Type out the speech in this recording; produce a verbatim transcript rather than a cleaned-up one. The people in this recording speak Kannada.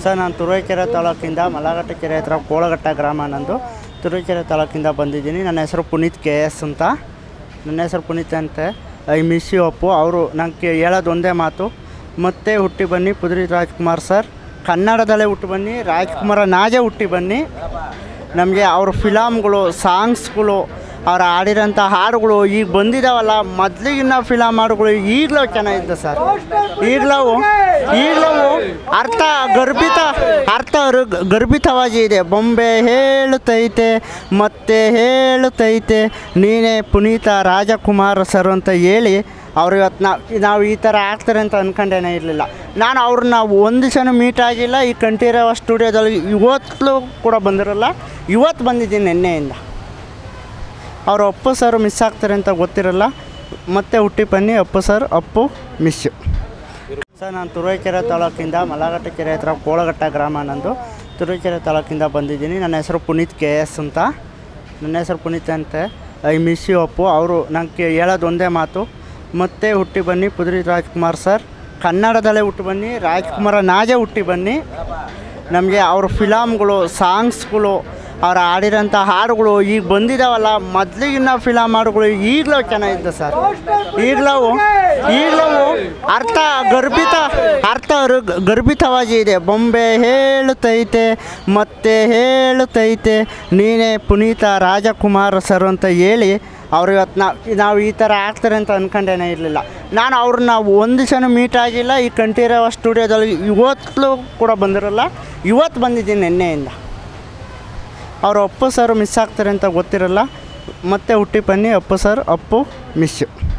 ಸರ್ ನಾನು ತುರುವೇಕೆರೆ ತಾಲೂಕಿಂದ ಮಲಘಟ್ಟ ಕೆರೆ ಹತ್ರ ಕೋಳಘಟ್ಟ ಗ್ರಾಮ ನಂದು. ತುರುವೇಕೆರೆ ತಾಲೂಕಿಂದ ಬಂದಿದ್ದೀನಿ. ನನ್ನ ಹೆಸರು ಪುನೀತ್ ಕೆ ಎಸ್ ಅಂತ. ನನ್ನ ಹೆಸರು ಪುನೀತ್ ಅಂತ. I miss you Appu. ಅವರು ನನಗೆ ಹೇಳೋದು ಒಂದೇ ಮಾತು, ಮತ್ತೆ ಹುಟ್ಟಿ ಬನ್ನಿ ಪುನೀತ್ ರಾಜ್ಕುಮಾರ್ ಸರ್. ಕನ್ನಡದಲ್ಲೇ ಹುಟ್ಟಿ ಬನ್ನಿ, ರಾಜ್ಕುಮಾರ ನಾಜೇ ಹುಟ್ಟಿ ಬನ್ನಿ. ನಮಗೆ ಅವ್ರ ಫಿಲಮ್ಗಳು, ಸಾಂಗ್ಸ್ಗಳು, ಅವ್ರು ಆಡಿರೋಂಥ ಹಾಡುಗಳು ಈಗ ಬಂದಿದ್ದಾವಲ್ಲ, ಮೊದಲಿಗಿನ್ನ ಫಿಲಮ್ ಹಾಡುಗಳು ಈಗಲೂ ಚೆನ್ನಾಗಿದೆ ಸರ್. ಈಗಲೂ ಈಗಲೂ ಅರ್ಥ ಗರ್ಭಿತ ಅರ್ಥ ಗರ್ಭಿತವಾಗಿ ಇದೆ. ಬೊಂಬೆ ಹೇಳುತ್ತೈತೆ ಮತ್ತೆ ಹೇಳುತ್ತೈತೆ ನೀನೇ ಪುನೀತ ರಾಜಕುಮಾರ್ ಸರ್ ಅಂತ ಹೇಳಿ ಅವ್ರು ಇವತ್ತು ನಾವು ನಾವು ಈ ಥರ ಆಗ್ತಾರೆ ಅಂತ ಅಂದ್ಕೊಂಡೇನೇ ಇರಲಿಲ್ಲ. ನಾನು ಅವ್ರನ್ನ ಒಂದು ಸಲ ಮೀಟ್ ಆಗಿಲ್ಲ. ಈ ಕಂಠೀರವ ಸ್ಟುಡಿಯೋದಲ್ಲಿ ಇವತ್ತು ಕೂಡ ಬಂದಿರಲ್ಲ, ಇವತ್ತು ಬಂದಿದ್ದೀನಿ ನಿನ್ನೆಯಿಂದ. ಅವರು ಅಪ್ಪು ಸರ್ ಮಿಸ್ ಆಗ್ತಾರೆ ಅಂತ ಗೊತ್ತಿರಲ್ಲ. ಮತ್ತೆ ಹುಟ್ಟಿ ಬನ್ನಿ Appu sir, Appu miss you. Sir ನಾನು ತುರುವೇಕೆರೆ ತಾಲೂಕಿಂದ ಮಲಘಟ್ಟ ಕೆರೆ ಹತ್ರ ಕೋಳಘಟ್ಟ ಗ್ರಾಮ ನಂದು. ತುರುವೇಕೆರೆ ತಾಲೂಕಿಂದ ಬಂದಿದ್ದೀನಿ. ನನ್ನ ಹೆಸರು ಪುನೀತ್ ಕೆ ಎಸ್ ಅಂತ. ನನ್ನ ಹೆಸರು ಪುನೀತ್ ಅಂತ. I miss you Appu. ಅವರು ನನಗೆ ಹೇಳೋದು ಒಂದೇ ಮಾತು, ಮತ್ತೆ ಹುಟ್ಟಿ ಬನ್ನಿ ಪುನೀತ್ ರಾಜ್ಕುಮಾರ್ ಸರ್. ಕನ್ನಡದಲ್ಲೇ ಹುಟ್ಟಿ ಬನ್ನಿ, ರಾಜ್ಕುಮಾರ ನಾಜೇ ಹುಟ್ಟಿ ಬನ್ನಿ. ನಮಗೆ ಅವ್ರ ಫಿಲಮ್ಗಳು, ಸಾಂಗ್ಸ್ಗಳು, ಅವ್ರು ಆಡಿರೋಂಥ ಹಾಡುಗಳು ಈಗ ಬಂದಿದ್ದಾವಲ್ಲ, ಮೊದಲಿಗಿನ್ನ ಫಿಲಮ್ ಹಾಡುಗಳು ಈಗಲೂ ಚೆನ್ನಾಗಿದೆ ಸರ್. ಈಗಲೂ ಈಗಲೂ ಅರ್ಥ ಗರ್ಭಿತ ಅರ್ಥ ಗರ್ಭಿತವಾಗಿ ಇದೆ. ಬೊಂಬೆ ಹೇಳುತ್ತೈತೆ ಮತ್ತೆ ಹೇಳುತ್ತೈತೆ ನೀನೇ ಪುನೀತ ರಾಜಕುಮಾರ್ ಸರ್ ಅಂತ ಹೇಳಿ ಅವ್ರು ಇವತ್ತು ನಾವು ನಾವು ಈ ಥರ ಆಗ್ತಾರೆ ಅಂತ ಅಂದ್ಕೊಂಡೇನೇ ಇರಲಿಲ್ಲ. ನಾನು ಅವ್ರನ್ನ ಒಂದು ಸಲ ಮೀಟ್ ಆಗಿಲ್ಲ. ಈ ಕಂಠೀರವ ಸ್ಟುಡಿಯೋದಲ್ಲಿ ಇವತ್ತು ಕೂಡ ಬಂದಿರಲ್ಲ, ಇವತ್ತು ಬಂದಿದ್ದೀನಿ ನಿನ್ನೆಯಿಂದ. ಅವರು ಅಪ್ಪು ಸರ್ ಮಿಸ್ ಆಗ್ತಾರೆ ಅಂತ ಗೊತ್ತಿರಲ್ಲ. ಮತ್ತೆ ಹುಟ್ಟಿ ಬನ್ನಿ Appu sir, Appu miss you.